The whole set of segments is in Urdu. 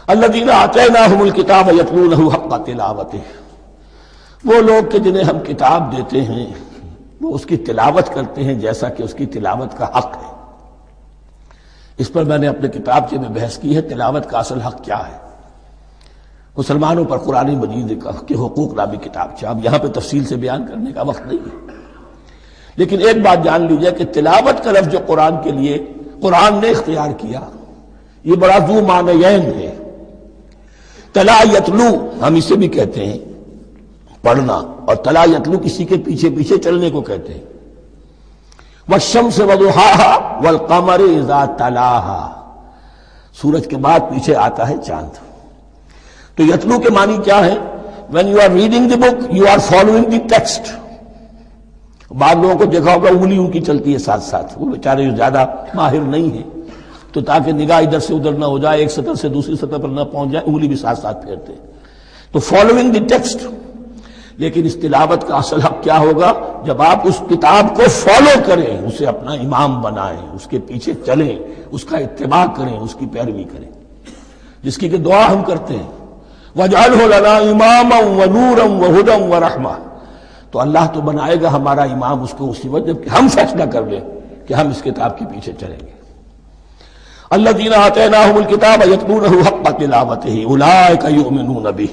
الذین آتیناہم الکتاب یتلونہ حق تلاوتہ، وہ لوگ کہ جنہیں ہم کتاب دیتے ہیں وہ اس کی تلاوت کرتے ہیں جیسا کہ اس کی تلاوت کا حق ہے۔ اس پر میں نے اپنے کتابچے میں بحث کی ہے، تلاوت کا اصل حق کیا ہے۔ مسلمانوں پر قرآن مجید کے حقوق نامی کتابچہ، اب یہاں پہ تفصیل سے بیان کرنے کا وقت نہیں ہے، لیکن ایک بات جان لیجیے کہ تلاوت کا لفظ جو قرآن کے لیے قرآن نے اختیار کیا یہ بڑا ذو معنیین ہے۔ تلا یتلو ہم اسے بھی کہتے ہیں پڑھنا، اور تلا یتلو کسی کے پیچھے پیچھے چلنے کو کہتے ہیں۔ والشمس وضحاها والقمر اذا تلاها، سورج کے بعد پیچھے آتا ہے چاند۔ تو یتلو کے معنی کیا ہے؟ when you are reading the book you are following the text۔ بعض لوگوں کو دیکھا ہوگا انگلی ان کی چلتی ہے ساتھ ساتھ، وہ بیچارے زیادہ ماہر نہیں ہیں تو تاکہ نگاہ ادھر سے ادھر نہ ہو جائے، ایک سطر سے دوسری سطر پر نہ پہنچ جائے، انگلی بھی ساتھ ساتھ پھیرتے ہیں، تو فالوئنگ دی ٹیکسٹ۔ لیکن اس تلاوت کا اصل حق کیا ہوگا؟ جب آپ اس کتاب کو فالو کریں، اسے اپنا امام بنائیں، اس کے پیچھے چلیں، اس کا اتباع کریں، اس کی پیروی کریں، جس کی کہ دعا ہم کرتے ہیں وَاجْعَلْهُ لَنَا إِمَامًا وَنُورًا وَهُدًى وَرَحْمَةً، تو اللہ تو بنائے گا ہمارا امام اس کو اسی وقت جب کہ ہم فیصلہ کر لیں کہ ہم اس کتاب کے پیچھے چلیں گے۔ الذین آتیناہم الکتاب یتلونہ حق تلاوتہ اولئک یؤمنون بہ،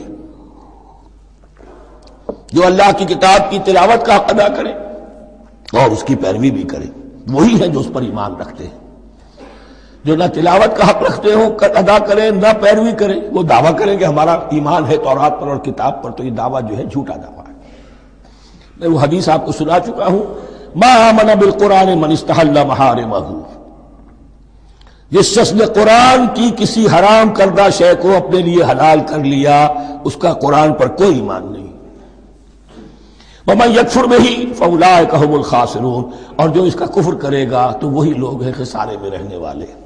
جو اللہ کی کتاب کی تلاوت کا حق ادا کریں اور اس کی پیروی بھی کریں، وہی ہیں جو اس پر ایمان رکھتے ہیں۔ جو نہ تلاوت کا حق رکھتے ہوں ادا کریں، نہ پیروی کریں، وہ دعویٰ کریں کہ ہمارا ایمان ہے تورات پر اور کتاب پر، تو یہ دعویٰ جو ہے جھوٹا دعویٰ ہے۔ میں وہ حدیث آپ کو سنا چکا ہوں، ما آمن بالقرآن من استحل محارمہ، جس شخص نے قرآن کی کسی حرام کردہ شے کو اپنے لیے حلال کر لیا، اس کا قرآن پر کوئی ایمان نہیں۔ وَمَن يَكْفُرْ بِهِ فَأُولَٰئِكَ هُمُ الْخَاسِرُونَ، اور جو اس کا کفر کرے گا تو وہی لوگ ہیں خسارے میں رہنے والے۔